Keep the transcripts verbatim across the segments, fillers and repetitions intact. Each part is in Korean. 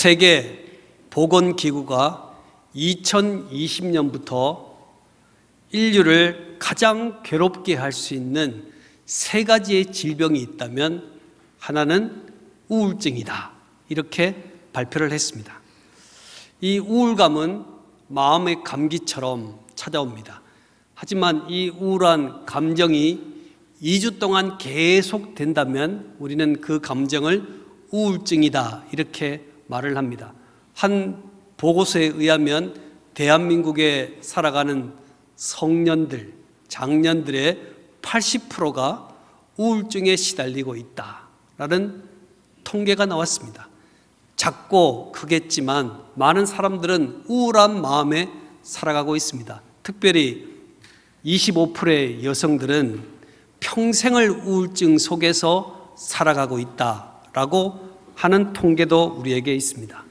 세계 보건기구가 이천이십 년부터 인류를 가장 괴롭게 할 수 있는 세 가지의 질병이 있다면 하나는 우울증이다, 이렇게 발표를 했습니다. 이 우울감은 마음의 감기처럼 찾아옵니다. 하지만 이 우울한 감정이 이 주 동안 계속된다면 우리는 그 감정을 우울증이다, 이렇게 말을 합니다. 한 보고서에 의하면 대한민국에 살아가는 성년들, 장년들의 팔십 퍼센트가 우울증에 시달리고 있다라는 통계가 나왔습니다. 작고 크겠지만 많은 사람들은 우울한 마음에 살아가고 있습니다. 특별히 이십오 퍼센트의 여성들은 평생을 우울증 속에서 살아가고 있다라고 하는 통계도 우리에게 있습니다.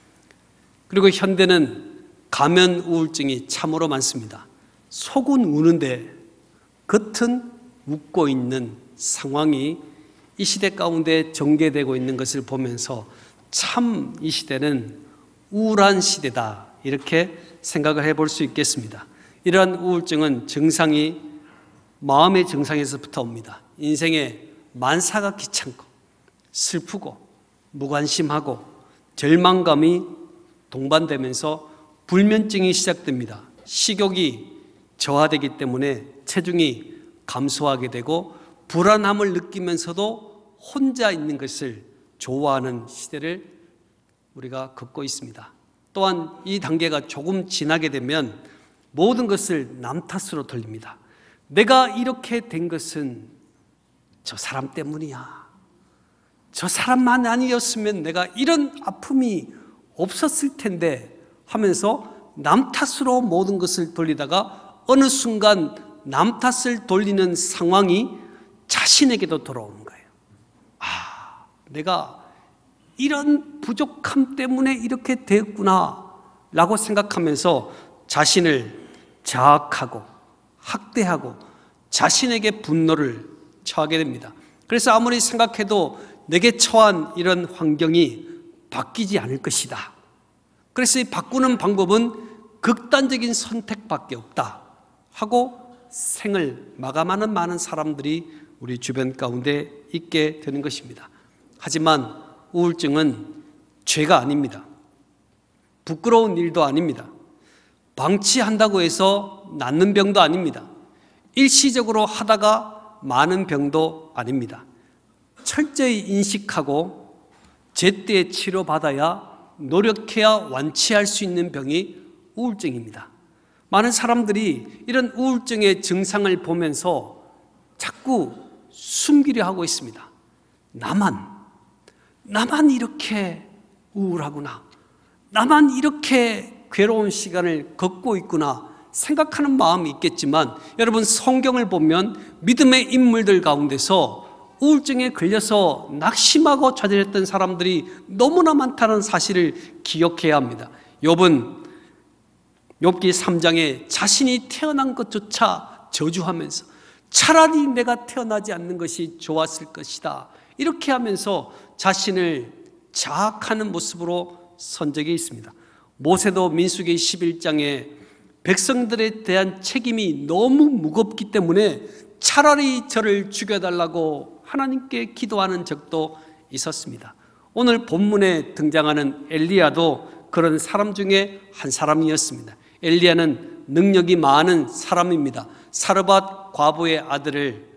그리고 현대는 가면 우울증이 참으로 많습니다. 속은 우는데 겉은 웃고 있는 상황이 이 시대 가운데 전개되고 있는 것을 보면서 참 이 시대는 우울한 시대다, 이렇게 생각을 해볼 수 있겠습니다. 이러한 우울증은 증상이 마음의 증상에서부터 옵니다. 인생에 만사가 귀찮고 슬프고 무관심하고 절망감이 동반되면서 불면증이 시작됩니다. 식욕이 저하되기 때문에 체중이 감소하게 되고 불안함을 느끼면서도 혼자 있는 것을 좋아하는 시대를 우리가 겪고 있습니다. 또한 이 단계가 조금 지나게 되면 모든 것을 남 탓으로 돌립니다. 내가 이렇게 된 것은 저 사람 때문이야. 저 사람만 아니었으면 내가 이런 아픔이 없었을 텐데 하면서 남 탓으로 모든 것을 돌리다가 어느 순간 남 탓을 돌리는 상황이 자신에게도 돌아오는 거예요. 아, 내가 이런 부족함 때문에 이렇게 되었구나 라고 생각하면서 자신을 자학하고 학대하고 자신에게 분노를 처하게 됩니다. 그래서 아무리 생각해도 내게 처한 이런 환경이 바뀌지 않을 것이다. 그래서 이 바꾸는 방법은 극단적인 선택밖에 없다 하고 생을 마감하는 많은 사람들이 우리 주변 가운데 있게 되는 것입니다. 하지만 우울증은 죄가 아닙니다. 부끄러운 일도 아닙니다. 방치한다고 해서 낫는 병도 아닙니다. 일시적으로 하다가 많은 병도 아닙니다. 철저히 인식하고 제때 치료받아야 노력해야 완치할 수 있는 병이 우울증입니다. 많은 사람들이 이런 우울증의 증상을 보면서 자꾸 숨기려 하고 있습니다. 나만, 나만 이렇게 우울하구나. 나만 이렇게 괴로운 시간을 겪고 있구나 생각하는 마음이 있겠지만 여러분, 성경을 보면 믿음의 인물들 가운데서 우울증에 걸려서 낙심하고 좌절했던 사람들이 너무나 많다는 사실을 기억해야 합니다. 욥은 욥기 삼 장에 자신이 태어난 것조차 저주하면서 차라리 내가 태어나지 않는 것이 좋았을 것이다, 이렇게 하면서 자신을 자학하는 모습으로 선 적이 있습니다. 모세도 민수기 십일 장에 백성들에 대한 책임이 너무 무겁기 때문에 차라리 저를 죽여달라고 하나님께 기도하는 적도 있었습니다. 오늘 본문에 등장하는 엘리야도 그런 사람 중에 한 사람이었습니다. 엘리야는 능력이 많은 사람입니다. 사르밧 과부의 아들을,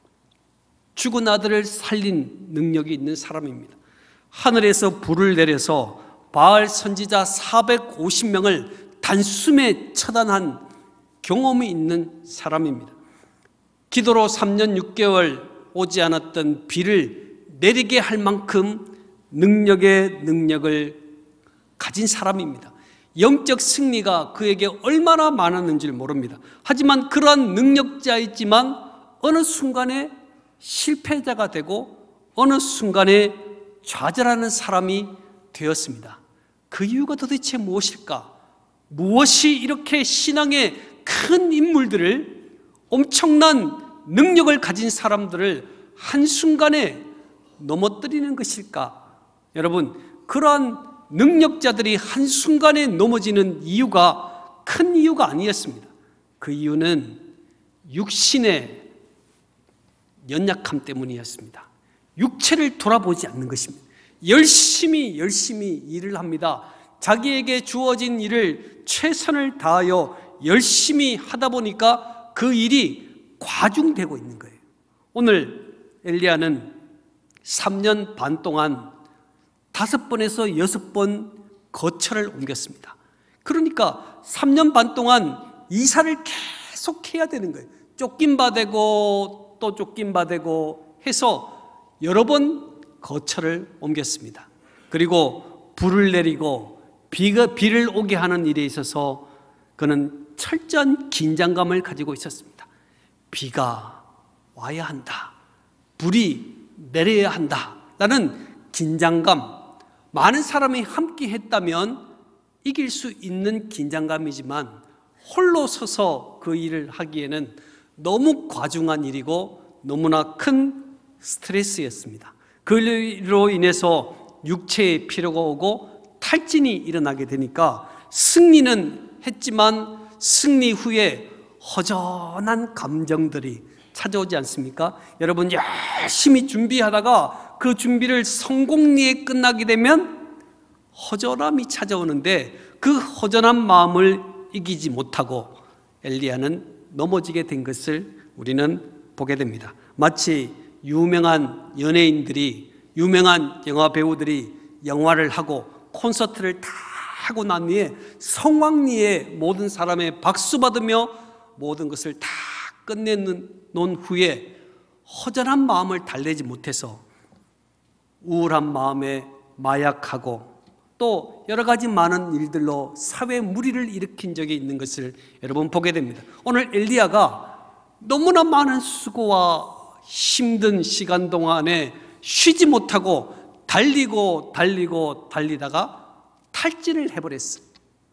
죽은 아들을 살린 능력이 있는 사람입니다. 하늘에서 불을 내려서 바알 선지자 사백오십 명을 단숨에 처단한 경험이 있는 사람입니다. 기도로 삼 년 육 개월 오지 않았던 비를 내리게 할 만큼 능력의 능력을 가진 사람입니다. 영적 승리가 그에게 얼마나 많았는지를 모릅니다. 하지만 그러한 능력자이지만 어느 순간에 실패자가 되고 어느 순간에 좌절하는 사람이 되었습니다. 그 이유가 도대체 무엇일까? 무엇이 이렇게 신앙의 큰 인물들을, 엄청난 능력을 가진 사람들을 한순간에 넘어뜨리는 것일까? 여러분, 그러한 능력자들이 한순간에 넘어지는 이유가 큰 이유가 아니었습니다. 그 이유는 육신의 연약함 때문이었습니다. 육체를 돌아보지 않는 것입니다. 열심히 열심히 일을 합니다. 자기에게 주어진 일을 최선을 다하여 열심히 하다 보니까 그 일이 과중되고 있는 거예요. 오늘 엘리야는 삼 년 반 동안 다섯 번에서 여섯 번 거처를 옮겼습니다. 그러니까 삼 년 반 동안 이사를 계속 해야 되는 거예요. 쫓긴 바 되고 또 쫓긴 바 되고 해서 여러 번 거처를 옮겼습니다. 그리고 불을 내리고 비가, 비를 오게 하는 일에 있어서 그는 철저한 긴장감을 가지고 있었습니다. 비가 와야 한다, 불이 내려야 한다 라는 긴장감, 많은 사람이 함께 했다면 이길 수 있는 긴장감이지만 홀로 서서 그 일을 하기에는 너무 과중한 일이고 너무나 큰 스트레스였습니다. 그로 인해서 육체의 피로가 오고 탈진이 일어나게 되니까 승리는 했지만 승리 후에 허전한 감정들이 찾아오지 않습니까? 여러분, 열심히 준비하다가 그 준비를 성공리에 끝나게 되면 허전함이 찾아오는데 그 허전한 마음을 이기지 못하고 엘리야는 넘어지게 된 것을 우리는 보게 됩니다. 마치 유명한 연예인들이, 유명한 영화 배우들이 영화를 하고 콘서트를 다 하고 난 후에 성황리에 모든 사람의 박수 받으며 모든 것을 다 끝내놓은 후에 허전한 마음을 달래지 못해서 우울한 마음에 마약하고 또 여러 가지 많은 일들로 사회 무리를 일으킨 적이 있는 것을 여러분 보게 됩니다. 오늘 엘리야가 너무나 많은 수고와 힘든 시간 동안에 쉬지 못하고 달리고 달리고 달리다가 탈진을 해버렸어요.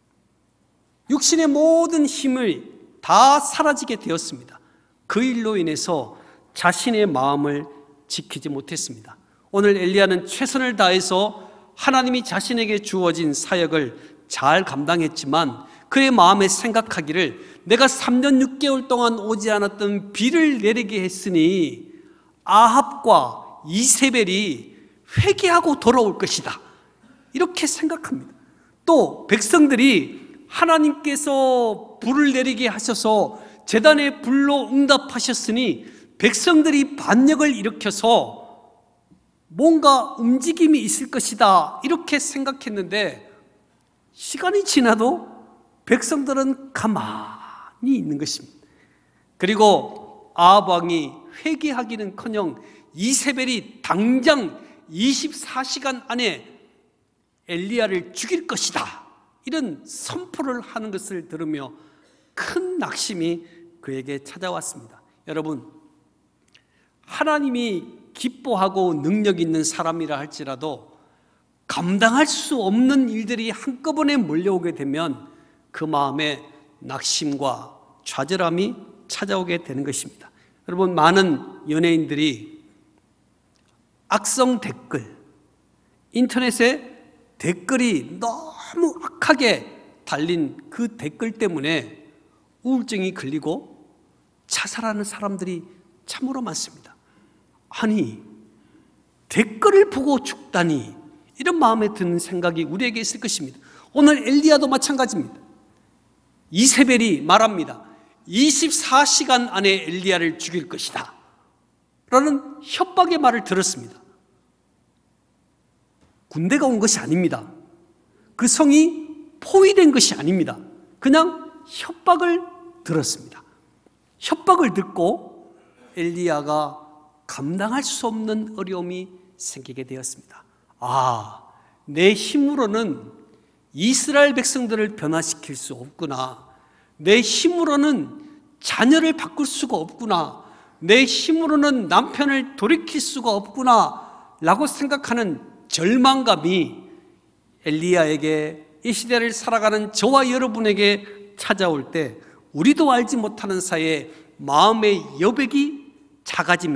육신의 모든 힘을 다 사라지게 되었습니다. 그 일로 인해서 자신의 마음을 지키지 못했습니다. 오늘 엘리야는 최선을 다해서 하나님이 자신에게 주어진 사역을 잘 감당했지만 그의 마음에 생각하기를 내가 삼 년 육 개월 동안 오지 않았던 비를 내리게 했으니 아합과 이세벨이 회개하고 돌아올 것이다, 이렇게 생각합니다. 또 백성들이 하나님께서 불을 내리게 하셔서 제단의 불로 응답하셨으니 백성들이 반역을 일으켜서 뭔가 움직임이 있을 것이다, 이렇게 생각했는데 시간이 지나도 백성들은 가만히 있는 것입니다. 그리고 아합 왕이 회개하기는커녕 이세벨이 당장 이십사 시간 안에 엘리야를 죽일 것이다, 이런 선포를 하는 것을 들으며 큰 낙심이 그에게 찾아왔습니다. 여러분, 하나님이 기뻐하고 능력 있는 사람이라 할지라도 감당할 수 없는 일들이 한꺼번에 몰려오게 되면 그 마음에 낙심과 좌절함이 찾아오게 되는 것입니다. 여러분, 많은 연예인들이 악성 댓글, 인터넷에 댓글이 너무 악하게 달린 그 댓글 때문에 우울증이 걸리고 자살하는 사람들이 참으로 많습니다. 아니, 댓글을 보고 죽다니, 이런 마음에 드는 생각이 우리에게 있을 것입니다. 오늘 엘리야도 마찬가지입니다. 이세벨이 말합니다. 이십사 시간 안에 엘리야를 죽일 것이다 라는 협박의 말을 들었습니다. 군대가 온 것이 아닙니다. 그 성이 포위된 것이 아닙니다. 그냥 협박을 들었습니다. 협박을 듣고 엘리야가 감당할 수 없는 어려움이 생기게 되었습니다. 아, 내 힘으로는 이스라엘 백성들을 변화시킬 수 없구나. 내 힘으로는 자녀를 바꿀 수가 없구나. 내 힘으로는 남편을 돌이킬 수가 없구나 라고 생각하는 절망감이 엘리야에게, 이 시대를 살아가는 저와 여러분에게 찾아올 때 우리도 알지 못하는 사이에 마음의 여백이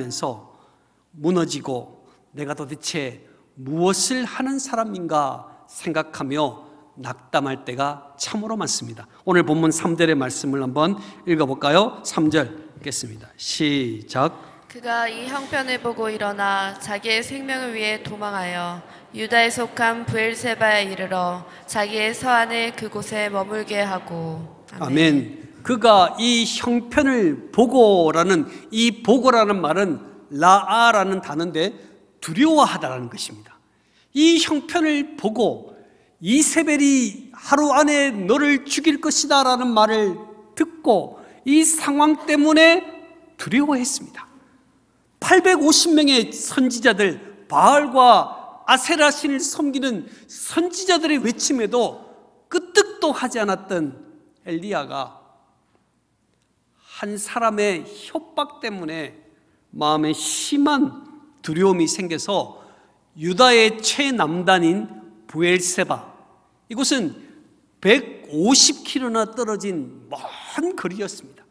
작아지면서 무너지고 내가 도대체 무엇을 하는 사람인가 생각하며 낙담할 때가 참으로 많습니다. 오늘 본문 삼 절의 말씀을 한번 읽어볼까요? 삼 절 읽겠습니다. 시작. 그가 이 형편을 보고 일어나 자기의 생명을 위해 도망하여 유다에 속한 브엘세바에 이르러 자기의 서안을 그곳에 머물게 하고. 아멘. 아멘. 그가 이 형편을 보고라는, 이 보고라는 말은 라아라는 단어인데 두려워하다라는 것입니다. 이 형편을 보고 이세벨이 하루 안에 너를 죽일 것이다 라는 말을 듣고 이 상황 때문에 두려워했습니다. 팔백오십 명의 선지자들, 바알과 아세라 신을 섬기는 선지자들의 외침에도 끄떡도 하지 않았던 엘리야가 한 사람의 협박 때문에 마음에 심한 두려움이 생겨서 유다의 최남단인 브엘세바, 이곳은 백오십 킬로미터나 떨어진 먼 거리였습니다.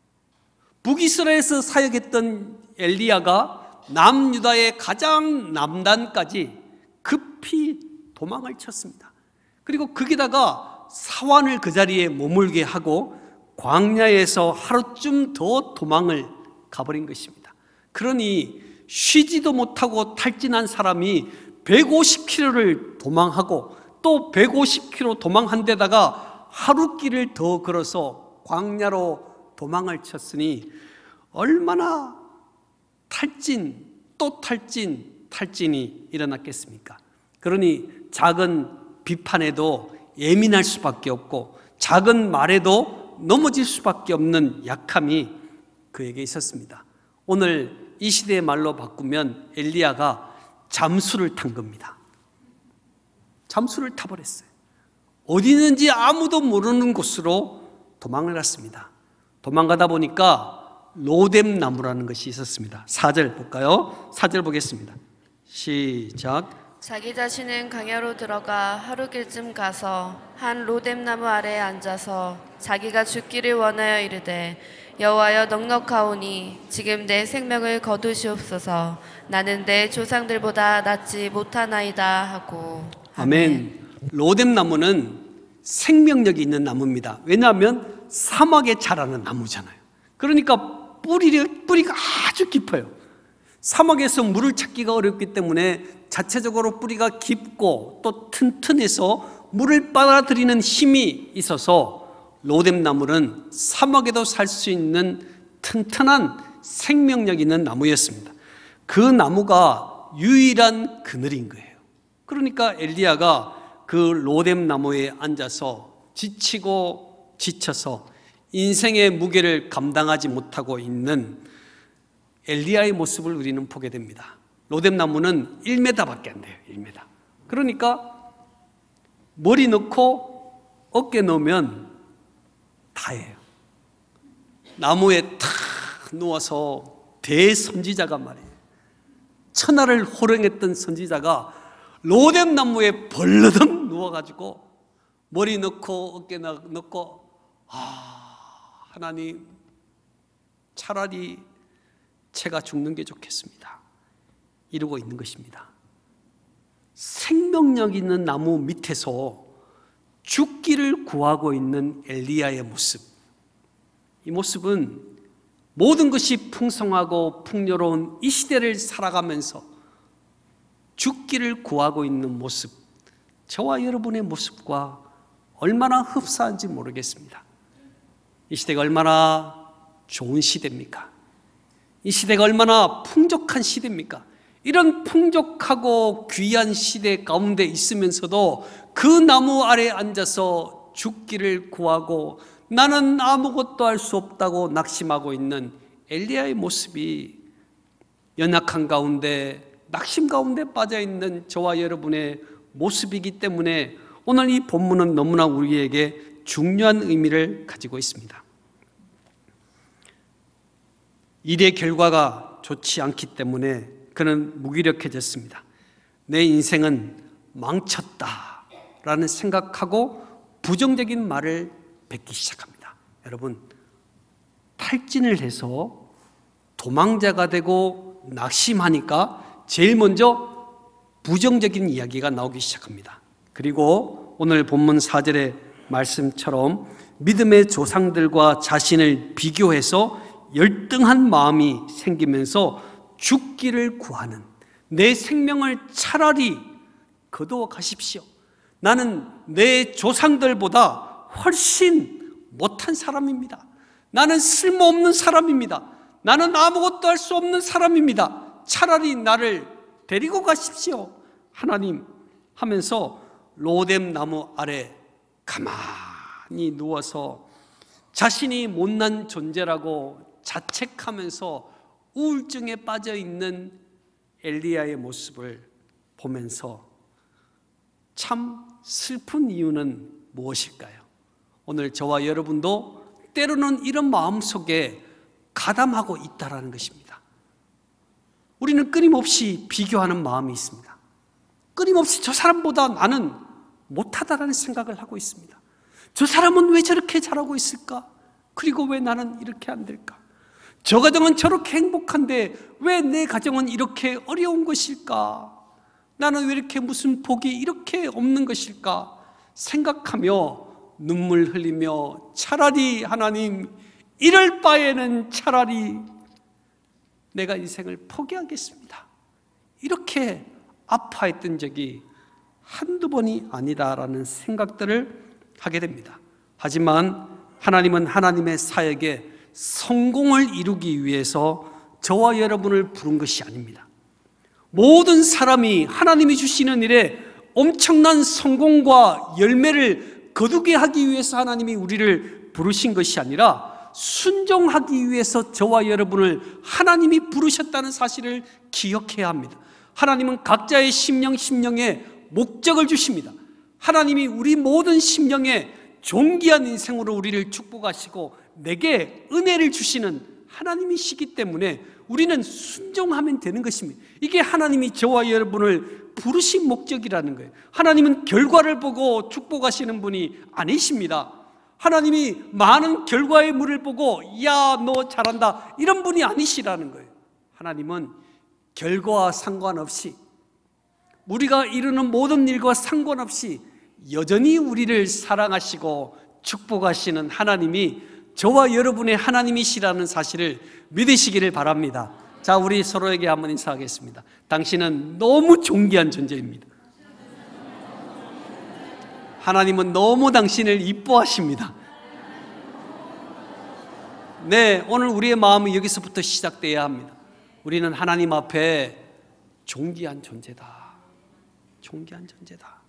북이스라엘에서 사역했던 엘리야가 남유다의 가장 남단까지 급히 도망을 쳤습니다. 그리고 거기다가 사환을 그 자리에 머물게 하고 광야에서 하루쯤 더 도망을 가버린 것입니다. 그러니 쉬지도 못하고 탈진한 사람이 백오십 킬로미터를 도망하고 또 백오십 킬로미터 도망한 데다가 하루길을 더 걸어서 광야로 도망을 쳤으니 얼마나 탈진 또 탈진 탈진이 일어났겠습니까? 그러니 작은 비판에도 예민할 수밖에 없고 작은 말에도 넘어질 수밖에 없는 약함이 그에게 있었습니다. 오늘 이 시대의 말로 바꾸면 엘리야가 잠수를 탄 겁니다. 잠수를 타버렸어요. 어디 있는지 아무도 모르는 곳으로 도망을 갔습니다. 도망가다 보니까 로뎀 나무라는 것이 있었습니다. 사 절 볼까요? 사 절 보겠습니다. 시작. 자기 자신은 강야로 들어가 하루길쯤 가서 한 로뎀 나무 아래에 앉아서 자기가 죽기를 원하여 이르되 여호와여 넉넉하오니 지금 내 생명을 거두시옵소서. 나는 내 조상들보다 낫지 못하나이다 하고. 아멘. 아멘. 로뎀 나무는 생명력이 있는 나무입니다. 왜냐하면 사막에 자라는 나무잖아요. 그러니까 뿌리, 뿌리가 아주 깊어요. 사막에서 물을 찾기가 어렵기 때문에 자체적으로 뿌리가 깊고 또 튼튼해서 물을 빨아들이는 힘이 있어서 로뎀 나무는 사막에도 살 수 있는 튼튼한 생명력 있는 나무였습니다. 그 나무가 유일한 그늘인 거예요. 그러니까 엘리야가 그 로뎀 나무에 앉아서 지치고 지쳐서 인생의 무게를 감당하지 못하고 있는 엘리야의 모습을 우리는 보게 됩니다. 로뎀 나무는 일 미터밖에 안 돼요. 일 미터. 그러니까 머리 넣고 어깨 넣으면 다예요. 나무에 탁 누워서 대선지자가 말이에요. 천하를 호령했던 선지자가 로뎀 나무에 벌러덩 누워가지고 머리 넣고 어깨 넣고 아 하나님 차라리 제가 죽는 게 좋겠습니다 이러고 있는 것입니다. 생명력 있는 나무 밑에서 죽기를 구하고 있는 엘리야의 모습, 이 모습은 모든 것이 풍성하고 풍요로운 이 시대를 살아가면서 죽기를 구하고 있는 모습, 저와 여러분의 모습과 얼마나 흡사한지 모르겠습니다. 이 시대가 얼마나 좋은 시대입니까? 이 시대가 얼마나 풍족한 시대입니까? 이런 풍족하고 귀한 시대 가운데 있으면서도 그 나무 아래 앉아서 죽기를 구하고 나는 아무것도 할 수 없다고 낙심하고 있는 엘리야의 모습이 연약한 가운데 낙심 가운데 빠져있는 저와 여러분의 모습이기 때문에 오늘 이 본문은 너무나 우리에게 중요한 의미를 가지고 있습니다. 일의 결과가 좋지 않기 때문에 그는 무기력해졌습니다. 내 인생은 망쳤다라는 생각하고 부정적인 말을 뱉기 시작합니다. 여러분, 탈진을 해서 도망자가 되고 낙심하니까 제일 먼저 부정적인 이야기가 나오기 시작합니다. 그리고 오늘 본문 사 절의 말씀처럼 믿음의 조상들과 자신을 비교해서 열등한 마음이 생기면서 죽기를 구하는, 내 생명을 차라리 거두어 가십시오. 나는 내 조상들보다 훨씬 못한 사람입니다. 나는 쓸모없는 사람입니다. 나는 아무것도 할 수 없는 사람입니다. 차라리 나를 데리고 가십시오, 하나님 하면서 로뎀 나무 아래 가만히 누워서 자신이 못난 존재라고 자책하면서 우울증에 빠져 있는 엘리야의 모습을 보면서 참 슬픈 이유는 무엇일까요? 오늘 저와 여러분도 때로는 이런 마음 속에 가담하고 있다는 것입니다. 우리는 끊임없이 비교하는 마음이 있습니다. 끊임없이 저 사람보다 나는 못하다라는 생각을 하고 있습니다. 저 사람은 왜 저렇게 잘하고 있을까? 그리고 왜 나는 이렇게 안 될까? 저 가정은 저렇게 행복한데 왜 내 가정은 이렇게 어려운 것일까? 나는 왜 이렇게 무슨 복이 이렇게 없는 것일까? 생각하며 눈물 흘리며 차라리 하나님, 이럴 바에는 차라리 내가 인생을 포기하겠습니다, 이렇게 아파했던 적이 한두 번이 아니다라는 생각들을 하게 됩니다. 하지만 하나님은 하나님의 사역에 성공을 이루기 위해서 저와 여러분을 부른 것이 아닙니다. 모든 사람이 하나님이 주시는 일에 엄청난 성공과 열매를 거두게 하기 위해서 하나님이 우리를 부르신 것이 아니라 순종하기 위해서 저와 여러분을 하나님이 부르셨다는 사실을 기억해야 합니다. 하나님은 각자의 심령 심령에 목적을 주십니다. 하나님이 우리 모든 심령에 존귀한 인생으로 우리를 축복하시고 내게 은혜를 주시는 하나님이시기 때문에 우리는 순종하면 되는 것입니다. 이게 하나님이 저와 여러분을 부르신 목적이라는 거예요. 하나님은 결과를 보고 축복하시는 분이 아니십니다. 하나님이 많은 결과의 물을 보고 야, 너 잘한다, 이런 분이 아니시라는 거예요. 하나님은 결과와 상관없이, 우리가 이루는 모든 일과 상관없이 여전히 우리를 사랑하시고 축복하시는 하나님이 저와 여러분의 하나님이시라는 사실을 믿으시기를 바랍니다. 자, 우리 서로에게 한번 인사하겠습니다. 당신은 너무 존귀한 존재입니다. 하나님은 너무 당신을 이뻐하십니다. 네, 오늘 우리의 마음은 여기서부터 시작돼야 합니다. 우리는 하나님 앞에 존귀한 존재다. 존귀한 존재다.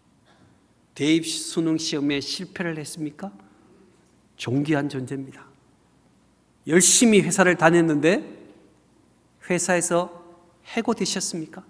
대입 수능 시험에 실패를 했습니까? 존귀한 존재입니다. 열심히 회사를 다녔는데 회사에서 해고되셨습니까?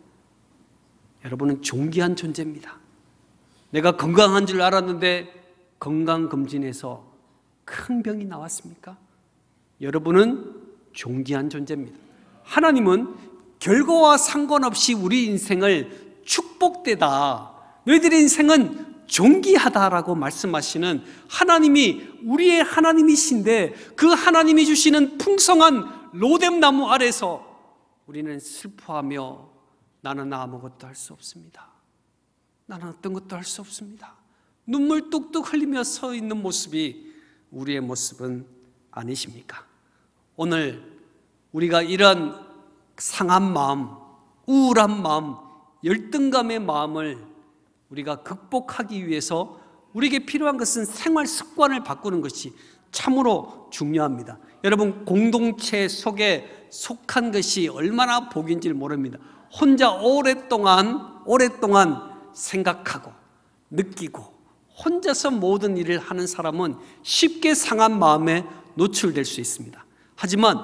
여러분은 존귀한 존재입니다. 내가 건강한 줄 알았는데 건강검진에서 큰 병이 나왔습니까? 여러분은 존귀한 존재입니다. 하나님은 결과와 상관없이 우리 인생을 축복되다, 너희들의 인생은 존귀하다라고 말씀하시는 하나님이 우리의 하나님이신데 그 하나님이 주시는 풍성한 로뎀 나무 아래서 우리는 슬퍼하며 나는 아무것도 할 수 없습니다, 나는 어떤 것도 할 수 없습니다, 눈물 뚝뚝 흘리며 서 있는 모습이 우리의 모습은 아니십니까? 오늘 우리가 이런 상한 마음, 우울한 마음, 열등감의 마음을 우리가 극복하기 위해서 우리에게 필요한 것은 생활 습관을 바꾸는 것이 참으로 중요합니다. 여러분, 공동체 속에 속한 것이 얼마나 복인지 모릅니다. 혼자 오랫동안 오랫동안 생각하고 느끼고 혼자서 모든 일을 하는 사람은 쉽게 상한 마음에 노출될 수 있습니다. 하지만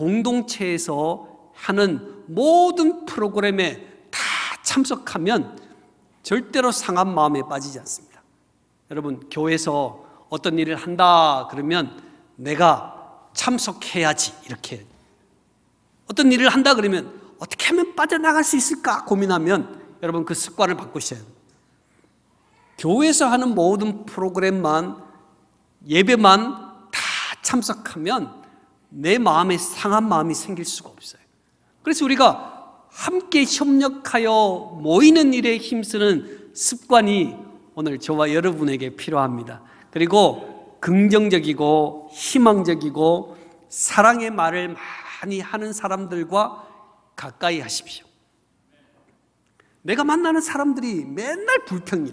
공동체에서 하는 모든 프로그램에 다 참석하면 절대로 상한 마음에 빠지지 않습니다. 여러분, 교회에서 어떤 일을 한다 그러면 내가 참석해야지, 이렇게 어떤 일을 한다 그러면 어떻게 하면 빠져나갈 수 있을까 고민하면 여러분 그 습관을 바꾸셔야 돼요. 교회에서 하는 모든 프로그램만, 예배만 다 참석하면 내 마음에 상한 마음이 생길 수가 없어요. 그래서 우리가 함께 협력하여 모이는 일에 힘쓰는 습관이 오늘 저와 여러분에게 필요합니다. 그리고 긍정적이고 희망적이고 사랑의 말을 많이 하는 사람들과 가까이 하십시오. 내가 만나는 사람들이 맨날 불평이야.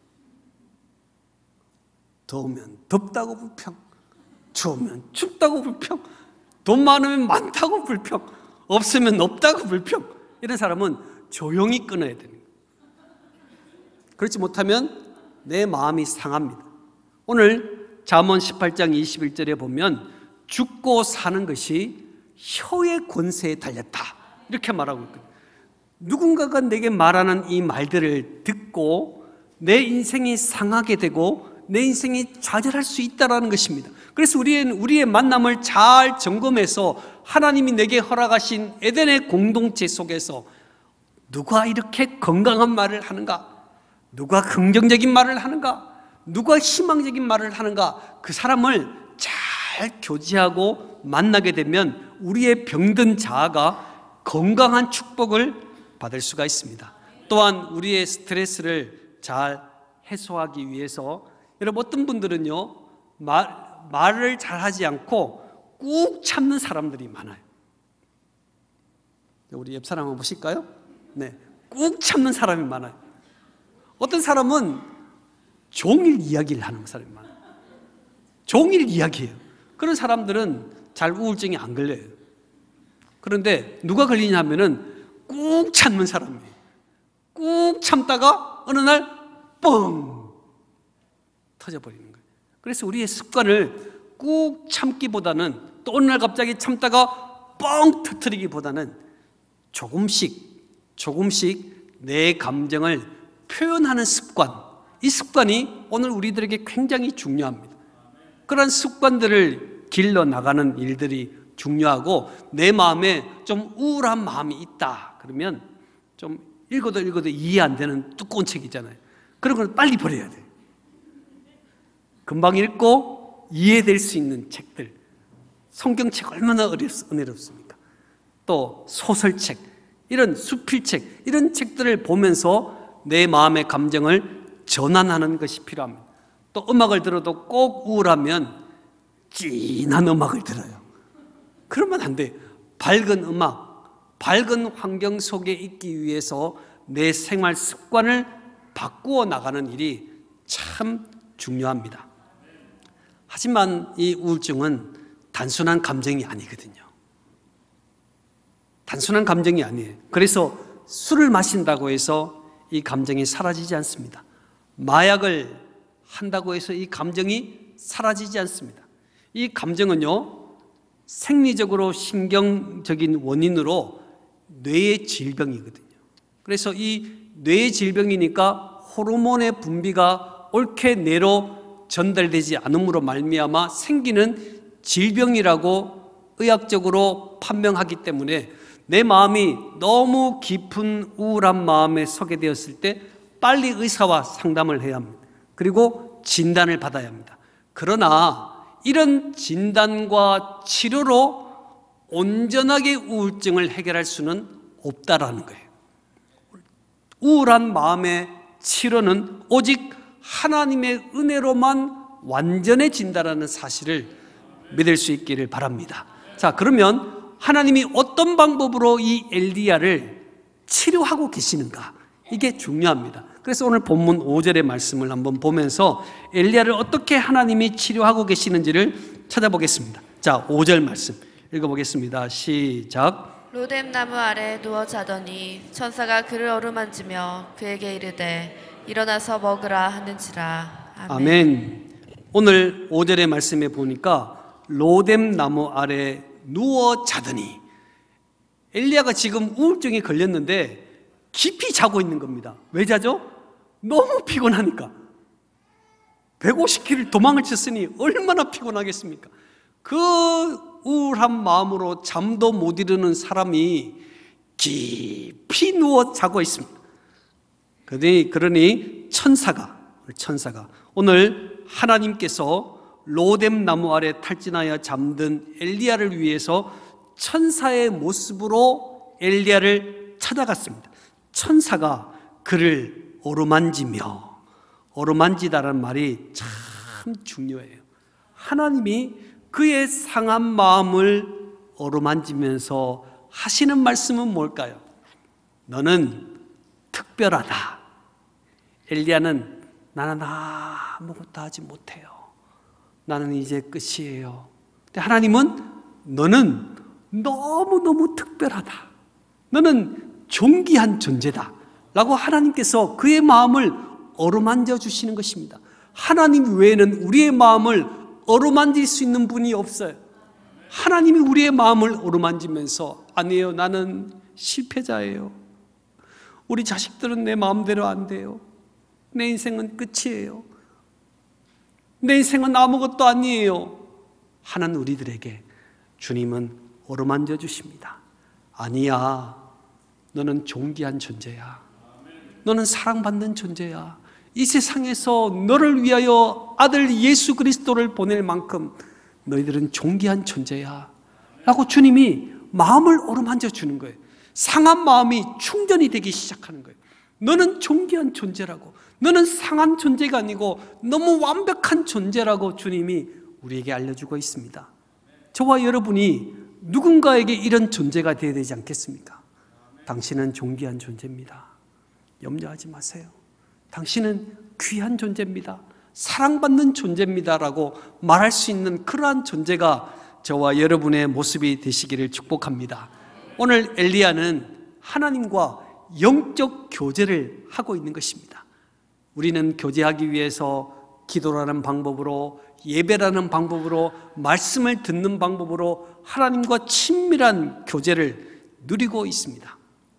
더우면 덥다고 불평, 추우면 춥다고 불평, 돈 많으면 많다고 불평, 없으면 없다고 불평. 이런 사람은 조용히 끊어야 되는 거예요. 그렇지 못하면 내 마음이 상합니다. 오늘 잠언 십팔 장 이십일 절에 보면 죽고 사는 것이 혀의 권세에 달렸다, 이렇게 말하고 있거든요. 누군가가 내게 말하는 이 말들을 듣고 내 인생이 상하게 되고 내 인생이 좌절할 수 있다는 것입니다. 그래서 우리의, 우리의 만남을 잘 점검해서 하나님이 내게 허락하신 에덴의 공동체 속에서 누가 이렇게 건강한 말을 하는가, 누가 긍정적인 말을 하는가, 누가 희망적인 말을 하는가, 그 사람을 잘 교제하고 만나게 되면 우리의 병든 자아가 건강한 축복을 받을 수가 있습니다. 또한 우리의 스트레스를 잘 해소하기 위해서, 여러분 어떤 분들은요 말, 말을 잘 하지 않고 꾹 참는 사람들이 많아요. 우리 옆 사람 한번 보실까요? 네, 꾹 참는 사람이 많아요. 어떤 사람은 종일 이야기를 하는 사람이 많아요. 종일 이야기해요. 그런 사람들은 잘 우울증이 안 걸려요. 그런데 누가 걸리냐 하면은 꾹 참는 사람이에요. 꾹 참다가 어느 날 뻥 터져버리는 거예요. 그래서 우리의 습관을 꾹 참기보다는, 또 어느 날 갑자기 참다가 뻥 터뜨리기보다는 조금씩 조금씩 내 감정을 표현하는 습관, 이 습관이 오늘 우리들에게 굉장히 중요합니다. 그런 습관들을 길러 나가는 일들이 중요하고, 내 마음에 좀 우울한 마음이 있다 그러면 좀 읽어도 읽어도 이해 안 되는 두꺼운 책이잖아요. 그런 걸 빨리 버려야 돼요. 금방 읽고 이해될 수 있는 책들, 성경책 얼마나 은혜롭습니까? 또 소설책, 이런 수필책, 이런 책들을 보면서 내 마음의 감정을 전환하는 것이 필요합니다. 또 음악을 들어도 꼭 우울하면 진한 음악을 들어요. 그러면 안 돼. 밝은 음악, 밝은 환경 속에 있기 위해서 내 생활 습관을 바꾸어 나가는 일이 참 중요합니다. 하지만 이 우울증은 단순한 감정이 아니거든요. 단순한 감정이 아니에요. 그래서 술을 마신다고 해서 이 감정이 사라지지 않습니다. 마약을 한다고 해서 이 감정이 사라지지 않습니다. 이 감정은요, 생리적으로 신경적인 원인으로 뇌의 질병이거든요. 그래서 이 뇌의 질병이니까 호르몬의 분비가 옳게 뇌로 전달되지 않음으로 말미암아 생기는 질병이라고 의학적으로 판명하기 때문에 내 마음이 너무 깊은 우울한 마음에 서게 되었을 때 빨리 의사와 상담을 해야 합니다. 그리고 진단을 받아야 합니다. 그러나 이런 진단과 치료로 온전하게 우울증을 해결할 수는 없다라는 거예요. 우울한 마음의 치료는 오직 하나님의 은혜로만 완전해진다라는 사실을 믿을 수 있기를 바랍니다. 자, 그러면 하나님이 어떤 방법으로 이 엘리야를 치료하고 계시는가, 이게 중요합니다. 그래서 오늘 본문 오 절의 말씀을 한번 보면서 엘리야를 어떻게 하나님이 치료하고 계시는지를 찾아보겠습니다. 자, 오 절 말씀 읽어보겠습니다. 시작. 로뎀 나무 아래 누워 자더니 천사가 그를 어루만지며 그에게 이르되 일어나서 먹으라 하는지라. 아멘. 아멘. 오늘 오 절의 말씀에 보니까 로뎀 나무 아래 누워 자더니, 엘리야가 지금 우울증에 걸렸는데 깊이 자고 있는 겁니다. 왜 자죠? 너무 피곤하니까. 백오십 킬로미터를 도망을 쳤으니 얼마나 피곤하겠습니까? 그 우울한 마음으로 잠도 못 이루는 사람이 깊이 누워 자고 있습니다. 그러니, 그러니 천사가, 천사가 오늘 하나님께서 로뎀 나무 아래 탈진하여 잠든 엘리야를 위해서 천사의 모습으로 엘리야를 찾아갔습니다. 천사가 그를 어루만지며, 어루만지다라는 말이 참 중요해요. 하나님이 그의 상한 마음을 어루만지면서 하시는 말씀은 뭘까요? 너는 특별하다. 엘리야는 나는 아무것도 하지 못해요. 나는 이제 끝이에요. 근데 하나님은 너는 너무너무 특별하다. 너는 존귀한 존재다. 라고 하나님께서 그의 마음을 어루만져 주시는 것입니다. 하나님 외에는 우리의 마음을 어루만질 수 있는 분이 없어요. 하나님이 우리의 마음을 어루만지면서 아니에요. 나는 실패자예요. 우리 자식들은 내 마음대로 안 돼요. 내 인생은 끝이에요. 내 인생은 아무것도 아니에요. 하는 우리들에게 주님은 어루만져 주십니다. 아니야. 너는 존귀한 존재야. 너는 사랑받는 존재야. 이 세상에서 너를 위하여 아들 예수 그리스도를 보낼 만큼 너희들은 존귀한 존재야 라고 주님이 마음을 어루만져 주는 거예요. 상한 마음이 충전이 되기 시작하는 거예요. 너는 존귀한 존재라고, 너는 상한 존재가 아니고 너무 완벽한 존재라고 주님이 우리에게 알려주고 있습니다. 저와 여러분이 누군가에게 이런 존재가 되어야 되지 않겠습니까? 당신은 존귀한 존재입니다. 염려하지 마세요. 당신은 귀한 존재입니다. 사랑받는 존재입니다 라고 말할 수 있는 그러한 존재가 저와 여러분의 모습이 되시기를 축복합니다. 오늘 엘리야는 하나님과 영적 교제를 하고 있는 것입니다. 우리는 교제하기 위해서 기도라는 방법으로, 예배라는 방법으로, 말씀을 듣는 방법으로 하나님과 친밀한 교제를 누리고 있습니다.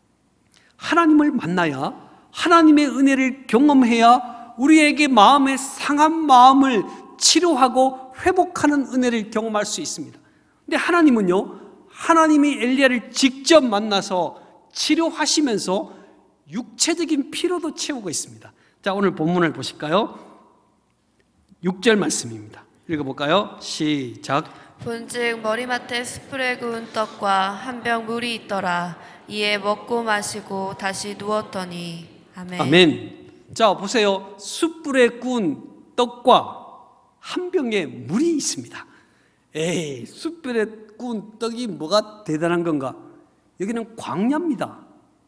하나님을 만나야, 하나님의 은혜를 경험해야 우리에게 마음의 상한 마음을 치료하고 회복하는 은혜를 경험할 수 있습니다. 근데 하나님은요, 하나님이 엘리야를 직접 만나서 치료하시면서 육체적인 피로도 채우고 있습니다. 자, 오늘 본문을 보실까요? 육 절 말씀입니다. 읽어볼까요? 시작. 본즉 머리맡에 숯불에 구운 떡과 한 병 물이 있더라. 이에 먹고 마시고 다시 누웠더니. 아멘. 아멘. 자, 보세요. 숯불에 구운 떡과 한 병에 물이 있습니다. 에이, 숯불에 구운 떡이 뭐가 대단한 건가? 여기는 광야입니다.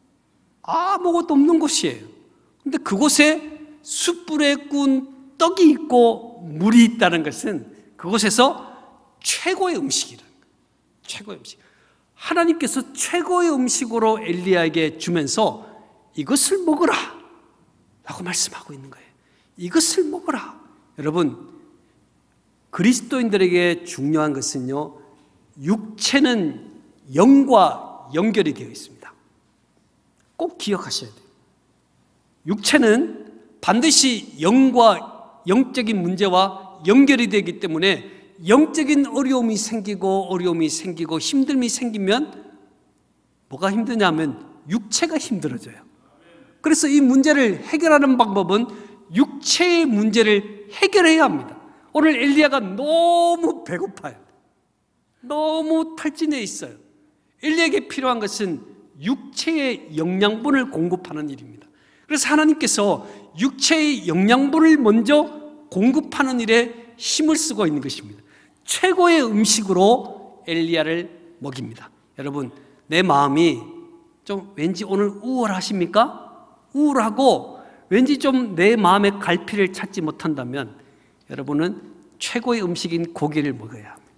아무것도 없는 곳이에요. 근데 그곳에 숯불에 구운 떡이 있고 물이 있다는 것은 그곳에서 최고의 음식이라는 거예요. 최고의 음식. 하나님께서 최고의 음식으로 엘리야에게 주면서 이것을 먹으라 라고 말씀하고 있는 거예요. 이것을 먹으라. 여러분, 그리스도인들에게 중요한 것은요, 육체는 영과 연결이 되어 있습니다. 꼭 기억하셔야 돼요. 육체는 반드시 영과 영적인 문제와 연결이 되기 때문에 영적인 어려움이 생기고 어려움이 생기고 힘듦이 생기면 뭐가 힘드냐면 육체가 힘들어져요. 그래서 이 문제를 해결하는 방법은 육체의 문제를 해결해야 합니다. 오늘 엘리야가 너무 배고파요. 너무 탈진해 있어요. 엘리야에게 필요한 것은 육체의 영양분을 공급하는 일입니다. 그래서 하나님께서 육체의 영양분을 먼저 공급하는 일에 힘을 쓰고 있는 것입니다. 최고의 음식으로 엘리야를 먹입니다. 여러분, 내 마음이 좀 왠지 오늘 우울하십니까? 우울하고 왠지 좀 내 마음의 갈피를 찾지 못한다면 여러분은 최고의 음식인 고기를 먹어야 합니다.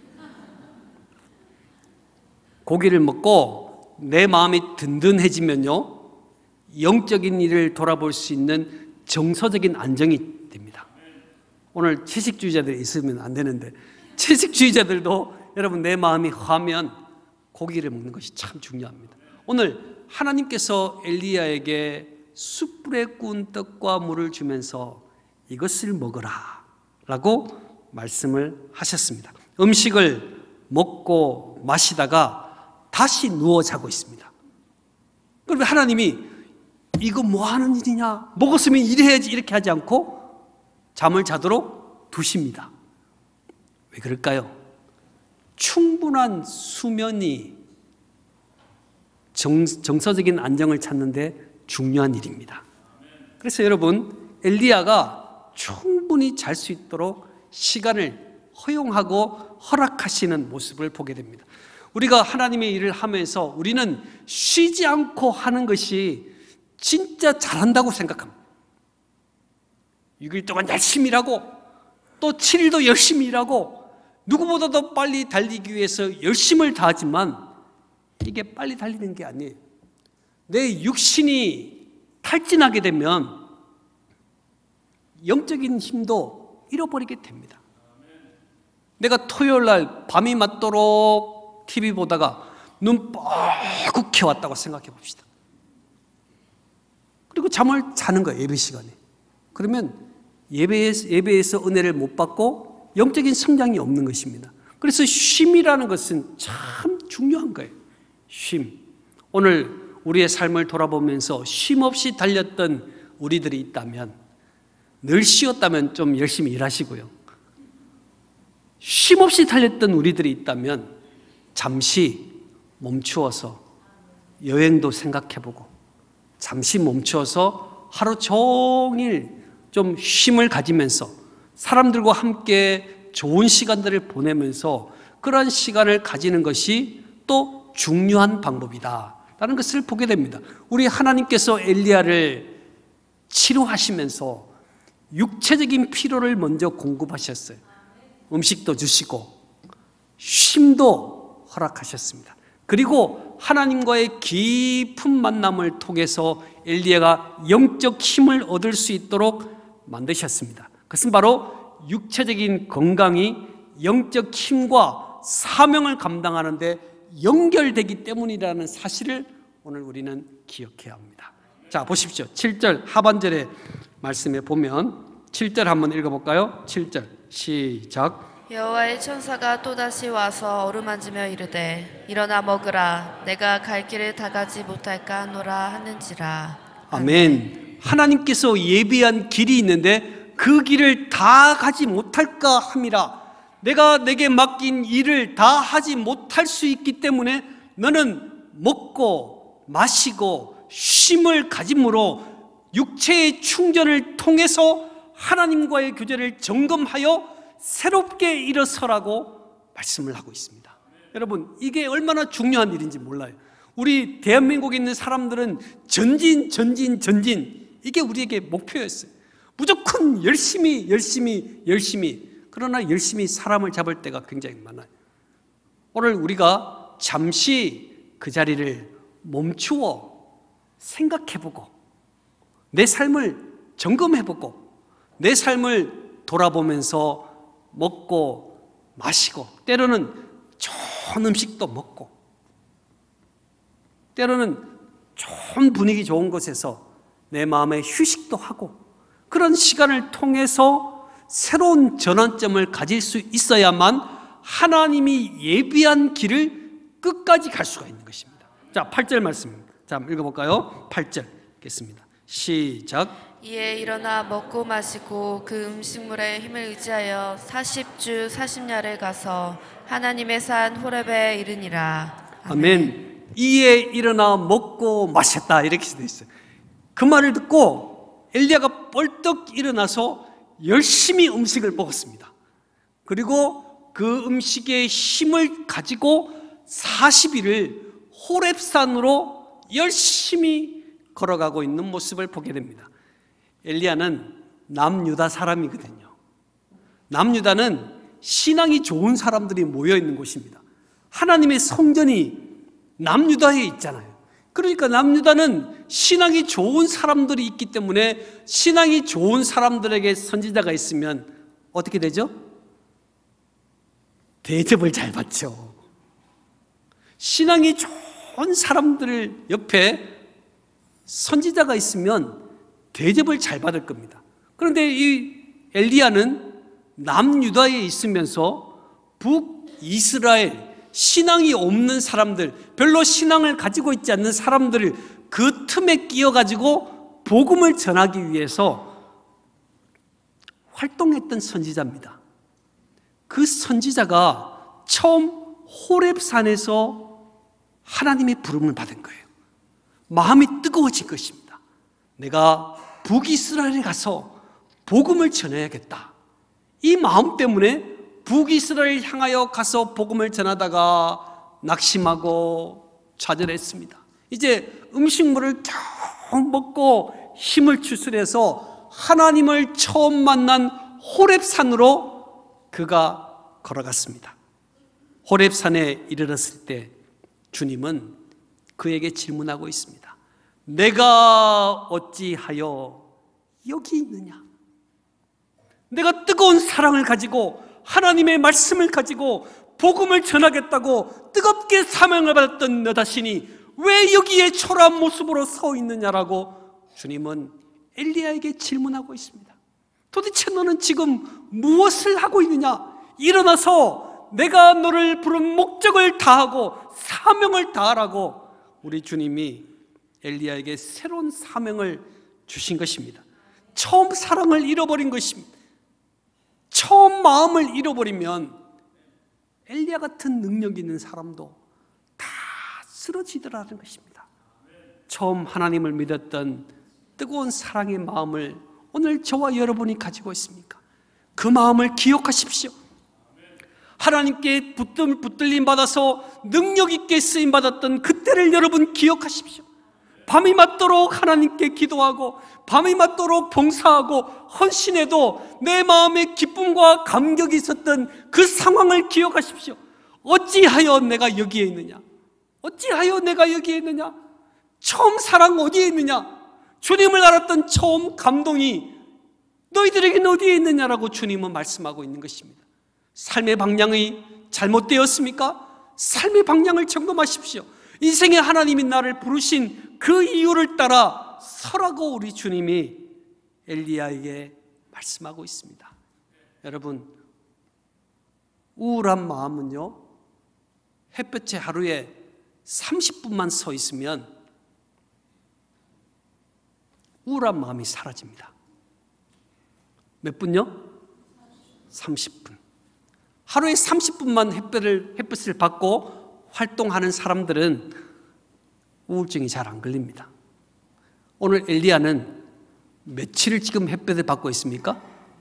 고기를 먹고 내 마음이 든든해지면요, 영적인 일을 돌아볼 수 있는 정서적인 안정이 됩니다. 오늘 채식주의자들이 있으면 안 되는데, 채식주의자들도 여러분 내 마음이 화면 고기를 먹는 것이 참 중요합니다. 오늘 하나님께서 엘리야에게 숯불에 구운 떡과 물을 주면서 이것을 먹어라 라고 말씀을 하셨습니다. 음식을 먹고 마시다가 다시 누워 자고 있습니다. 그러면 하나님이 이거 뭐 하는 일이냐, 먹었으면 이래야지 이렇게 하지 않고 잠을 자도록 두십니다. 왜 그럴까요? 충분한 수면이 정, 정서적인 안정을 찾는 데 중요한 일입니다. 그래서 여러분, 엘리야가 충분히 잘 수 있도록 시간을 허용하고 허락하시는 모습을 보게 됩니다. 우리가 하나님의 일을 하면서 우리는 쉬지 않고 하는 것이 진짜 잘한다고 생각합니다. 육 일 동안 열심히 일하고 또 칠 일도 열심히 일하고 누구보다도 빨리 달리기 위해서 열심을 다하지만 이게 빨리 달리는 게 아니에요. 내 육신이 탈진하게 되면 영적인 힘도 잃어버리게 됩니다. 내가 토요일 날 밤이 맞도록 티비 보다가 눈 뻐굼게 왔다고 생각해 봅시다. 그리고 잠을 자는 거예요, 예배 시간에. 그러면 예배에서, 예배에서 은혜를 못 받고 영적인 성장이 없는 것입니다. 그래서 쉼이라는 것은 참 중요한 거예요. 쉼. 오늘 우리의 삶을 돌아보면서 쉼 없이 달렸던 우리들이 있다면, 늘 쉬었다면 좀 열심히 일하시고요. 쉼 없이 달렸던 우리들이 있다면 잠시 멈추어서 여행도 생각해보고 잠시 멈추어서 하루 종일 좀 쉼을 가지면서 사람들과 함께 좋은 시간들을 보내면서 그러한 시간을 가지는 것이 또 중요한 방법이다 라는 것을 보게 됩니다. 우리 하나님께서 엘리야를 치료하시면서 육체적인 필요를 먼저 공급하셨어요. 음식도 주시고 쉼도 허락하셨습니다. 그리고 하나님과의 깊은 만남을 통해서 엘리야가 영적 힘을 얻을 수 있도록 만드셨습니다. 그것은 바로 육체적인 건강이 영적 힘과 사명을 감당하는 데 연결되기 때문이라는 사실을 오늘 우리는 기억해야 합니다. 자, 보십시오. 칠 절 하반절의 말씀에 보면 칠 절 한번 읽어볼까요? 칠 절 시작. 여호와의 천사가 또다시 와서 어루만지며 이르되 일어나 먹으라 내가 갈 길을 다 가지 못할까 하노라 하는지라. 아멘. 하나님께서 예비한 길이 있는데 그 길을 다 가지 못할까 함이라. 내가 내게 맡긴 일을 다 하지 못할 수 있기 때문에 너는 먹고 마시고 쉼을 가짐으로 육체의 충전을 통해서 하나님과의 교제를 점검하여 새롭게 일어서라고 말씀을 하고 있습니다. 여러분, 이게 얼마나 중요한 일인지 몰라요. 우리 대한민국에 있는 사람들은 전진, 전진, 전진, 이게 우리에게 목표였어요. 무조건 열심히, 열심히, 열심히. 그러나 열심히 사람을 잡을 때가 굉장히 많아요. 오늘 우리가 잠시 그 자리를 멈추어 생각해보고 내 삶을 점검해보고 내 삶을 돌아보면서 먹고 마시고 때로는 좋은 음식도 먹고 때로는 좋은 분위기 좋은 곳에서 내 마음의 휴식도 하고 그런 시간을 통해서 새로운 전환점을 가질 수 있어야만 하나님이 예비한 길을 끝까지 갈 수가 있는 것입니다. 자, 팔 절 말씀입니다. 자, 한번 읽어볼까요? 팔 절 읽겠습니다. 시작. 이에 일어나 먹고 마시고 그 음식물에 힘을 의지하여 사십 주 사십 야를 가서 하나님의 산 호렙에 이르니라. 아멘. 아멘. 이에 일어나 먹고 마셨다 이렇게 되어 있어요. 그 말을 듣고 엘리야가 벌떡 일어나서 열심히 음식을 먹었습니다. 그리고 그 음식의 힘을 가지고 사십 일을 호렙산으로 열심히 걸어가고 있는 모습을 보게 됩니다. 엘리야는 남유다 사람이거든요. 남유다는 신앙이 좋은 사람들이 모여 있는 곳입니다. 하나님의 성전이 남유다에 있잖아요. 그러니까 남유다는 신앙이 좋은 사람들이 있기 때문에 신앙이 좋은 사람들에게 선지자가 있으면 어떻게 되죠? 대접을 잘 받죠. 신앙이 좋은 사람들 옆에 선지자가 있으면 대접을 잘 받을 겁니다. 그런데 이 엘리야는 남유다에 있으면서 북이스라엘 신앙이 없는 사람들, 별로 신앙을 가지고 있지 않는 사람들을 그 틈에 끼어가지고 복음을 전하기 위해서 활동했던 선지자입니다. 그 선지자가 처음 호렙산에서 하나님의 부름을 받은 거예요. 마음이 뜨거워진 것입니다. 내가 북이스라엘에 가서 복음을 전해야겠다. 이 마음 때문에 북이스라엘 향하여 가서 복음을 전하다가 낙심하고 좌절했습니다. 이제 음식물을 겨우 먹고 힘을 추스려서 하나님을 처음 만난 호렙산으로 그가 걸어갔습니다. 호렙산에 이르렀을 때 주님은 그에게 질문하고 있습니다. 내가 어찌하여 여기 있느냐? 내가 뜨거운 사랑을 가지고 하나님의 말씀을 가지고 복음을 전하겠다고 뜨겁게 사명을 받았던 너 자신이 왜 여기에 초라한 모습으로 서 있느냐라고 주님은 엘리야에게 질문하고 있습니다. 도대체 너는 지금 무엇을 하고 있느냐? 일어나서 내가 너를 부른 목적을 다하고 사명을 다하라고 우리 주님이 엘리야에게 새로운 사명을 주신 것입니다. 처음 사랑을 잃어버린 것입니다. 처음 마음을 잃어버리면 엘리야 같은 능력 있는 사람도 다 쓰러지더라는 것입니다. 처음 하나님을 믿었던 뜨거운 사랑의 마음을 오늘 저와 여러분이 가지고 있습니까? 그 마음을 기억하십시오. 하나님께 붙들림 받아서 능력 있게 쓰임 받았던 그때를 여러분 기억하십시오. 밤이 맞도록 하나님께 기도하고 밤이 맞도록 봉사하고 헌신해도 내 마음에 기쁨과 감격이 있었던 그 상황을 기억하십시오. 어찌하여 내가 여기에 있느냐? 어찌하여 내가 여기에 있느냐? 처음 사랑 어디에 있느냐? 주님을 알았던 처음 감동이 너희들에게는 어디에 있느냐라고 주님은 말씀하고 있는 것입니다. 삶의 방향이 잘못되었습니까? 삶의 방향을 점검하십시오. 인생의 하나님이 나를 부르신 그 이유를 따라 서라고 우리 주님이 엘리야에게 말씀하고 있습니다. 여러분, 우울한 마음은요, 햇볕에 하루에 삼십 분만 서 있으면 우울한 마음이 사라집니다. 몇 분요? 삼십 분. 하루에 삼십 분만 햇볕을, 햇빛을 받고 활동하는 사람들은 우울증이 잘 안 걸립니다. 오늘 엘리야는 며칠을 지금 햇볕을 받고 있습니까?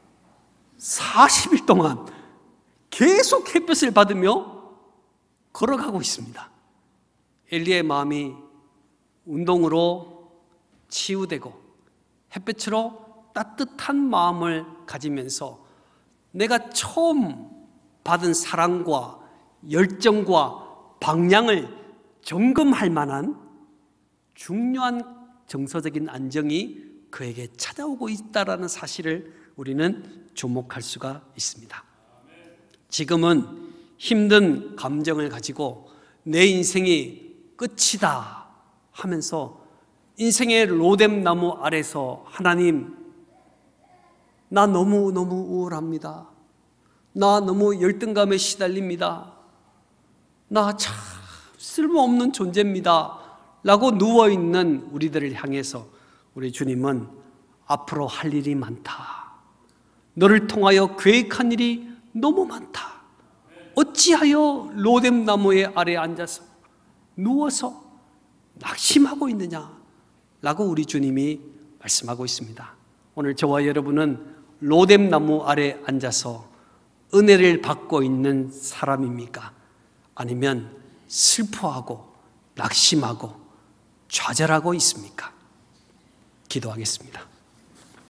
사십 일 동안 계속 햇볕을 받으며 걸어가고 있습니다. 엘리야의 마음이 운동으로 치유되고 햇볕으로 따뜻한 마음을 가지면서 내가 처음 받은 사랑과 열정과 방향을 점검할 만한 중요한 정서적인 안정이 그에게 찾아오고 있다는 사실을 우리는 주목할 수가 있습니다. 지금은 힘든 감정을 가지고 내 인생이 끝이다 하면서 인생의 로뎀나무 아래서 하나님, 나 너무너무 우울합니다. 나 너무 열등감에 시달립니다. 나 참 쓸모없는 존재입니다 라고 누워있는 우리들을 향해서 우리 주님은 앞으로 할 일이 많다. 너를 통하여 계획한 일이 너무 많다. 어찌하여 로뎀나무의 아래에 앉아서 누워서 낙심하고 있느냐 라고 우리 주님이 말씀하고 있습니다. 오늘 저와 여러분은 로뎀나무 아래에 앉아서 은혜를 받고 있는 사람입니까? 아니면 슬퍼하고 낙심하고 좌절하고 있습니까? 기도하겠습니다.